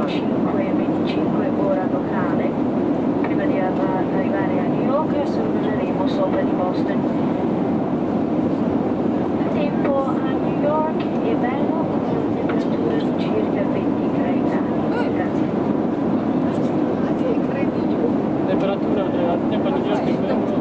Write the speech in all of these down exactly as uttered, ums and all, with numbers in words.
cinque e venticinque ora locale. Prima di arrivare a New York sorvoleremo sopra di Boston. Il tempo a New York è bello, con una temperatura di circa ventitré gradi. Grazie. Temperatura del tempo a New York è bello.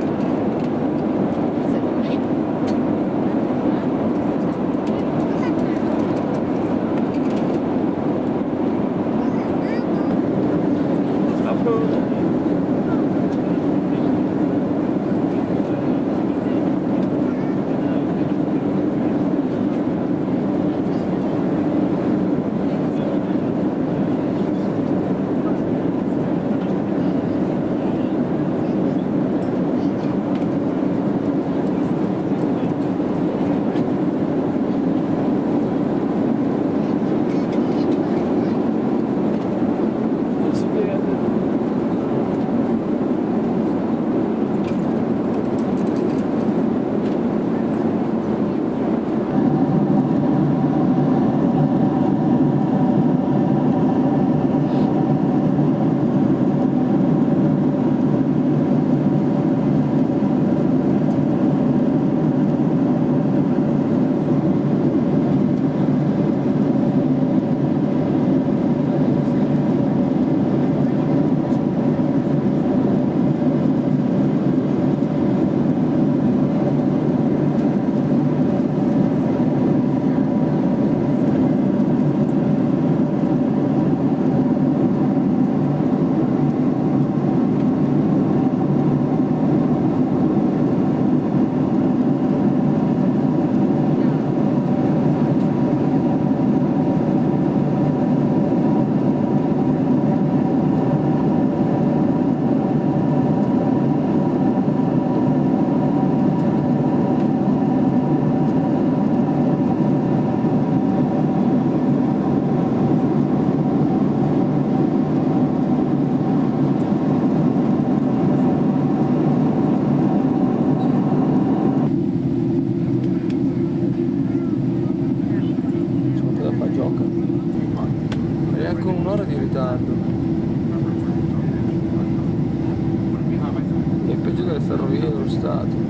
È peggio delle ferrovie dello Stato.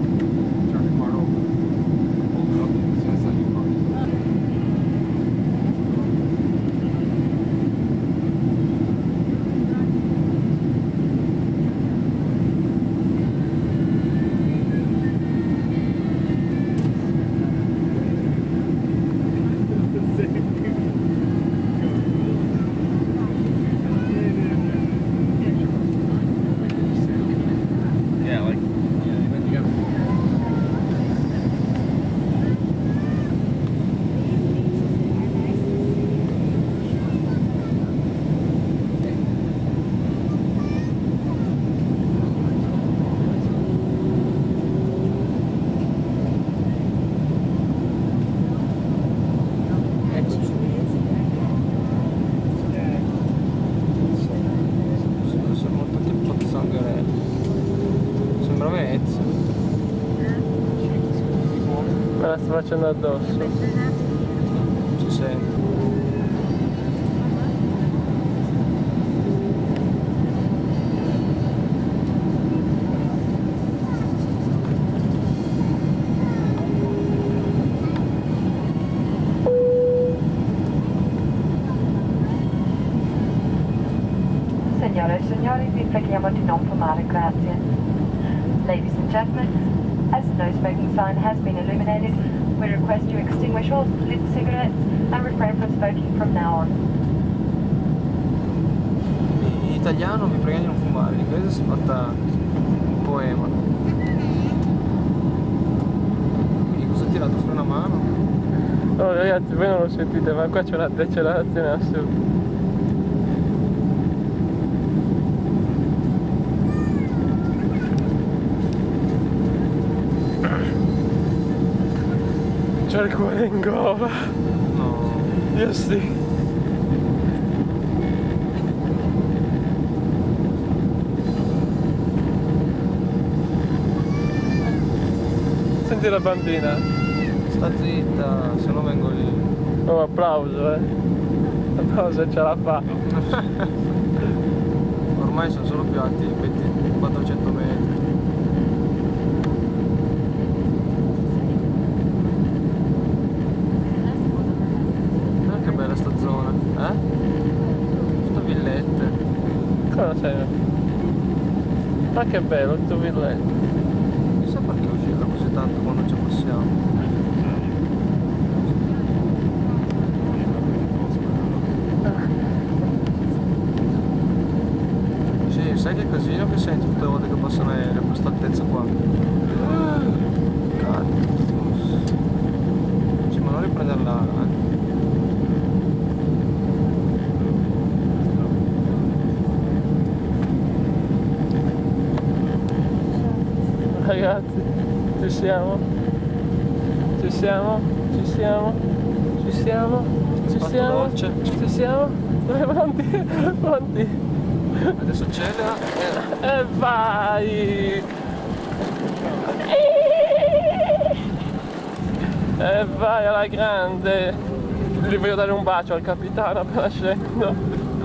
Me la sto facendo addosso. Ci sento. Signore e signori, vi preghiamo di non fumare, grazie. Ladies and gentlemen, as the no smoking sign has been illuminated, we request you extinguish all lit cigarettes and refrain from smoking from now on. In italiano vi prego di non fumare, in inglese si è fatta un poema. Quindi cosa ha tirato? Freno a mano? No ragazzi, voi non lo sentite, ma qua c'è una decelerazione assurda. C'ho il cuore in gola. No. Io sì. Senti la bambina. Sta zitta, se no vengo lì. Un applauso, eh. No, se ce la fa. Ormai sono solo più alti i quattrocento metri. Ah, che bella sta zona, eh? Sto villette. Cosa sei? Ma che bello il tuo villetto. Chissà perché uscirla così tanto quando ci passiamo. Sì, sai che casino che senti tutte le volte che passa un aereo a questa altezza qua? Cazzo. Sì, ma non riprenderla. Eh. Ragazzi, ci siamo? Ci siamo? Ci siamo? Ci siamo? Ci Fatto siamo? dolce. Ci siamo? Dai, pronti? Pronti? Adesso accelera e... E vai! E vai alla grande! Gli voglio dare un bacio al capitano appena scendo.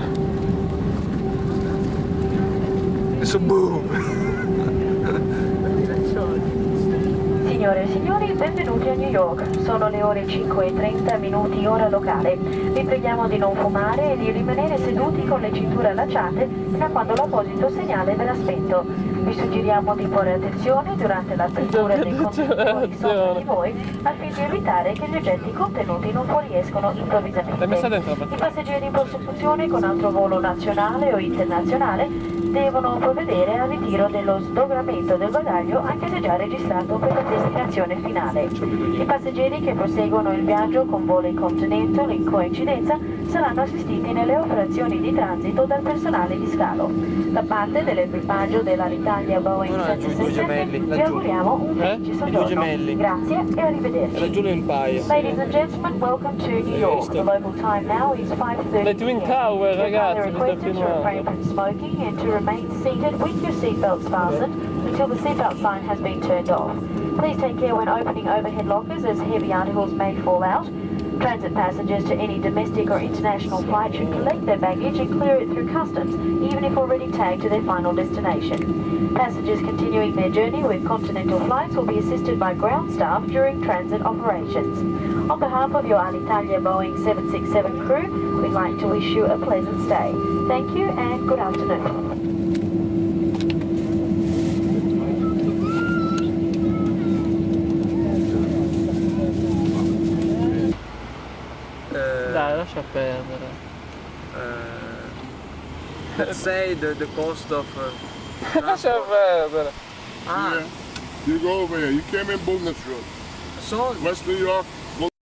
Adesso boom! Signore e signori, benvenuti a New York. Sono le ore cinque e trenta minuti ora locale. Vi preghiamo di non fumare e di rimanere seduti con le cinture allacciate fino a quando l'apposito segnale verrà spento. Vi suggeriamo di porre attenzione durante l'apertura dei contenitori sopra di voi al fine di evitare che gli oggetti contenuti non fuoriescono improvvisamente. L'hai messa dentro la I passeggeri in prosecuzione con altro volo nazionale o internazionale devono provvedere al ritiro dello sdogramento del bagaglio anche se già registrato per la destinazione finale. I passeggeri che proseguono il viaggio con voli Continental in coincidenza saranno assistiti nelle operazioni di transito dal personale di scalo. Da parte dell'equipaggio dell'Alitalia Boeing No, no, sette due sei sette gemelli, vi laggiù. auguriamo un Eh? felice I due soggiorno. gemelli. Grazie e arrivederci. Raggiungo in paio. Ladies and gentlemen, welcome to New York. The local time now is five thirty. Le Twin Tower, ragazzi, vi sto Requested to refrain filmando. from smoking and to remain seated with your seatbelts fastened until the seatbelt sign has been turned off. Please take care when opening overhead lockers as heavy articles may fall out. Transit passengers to any domestic or international flight should collect their baggage and clear it through customs, even if already tagged to their final destination. Passengers continuing their journey with continental flights will be assisted by ground staff during transit operations. On behalf of your Alitalia Boeing seven six seven crew, we'd like to wish you a pleasant stay. Thank you and good afternoon. Dai, lascia perdere. Uh, let's say the, the cost of uh, Lascia transport. perdere. Ah, Yeah. You go over here. You came in Business Road. so West New York,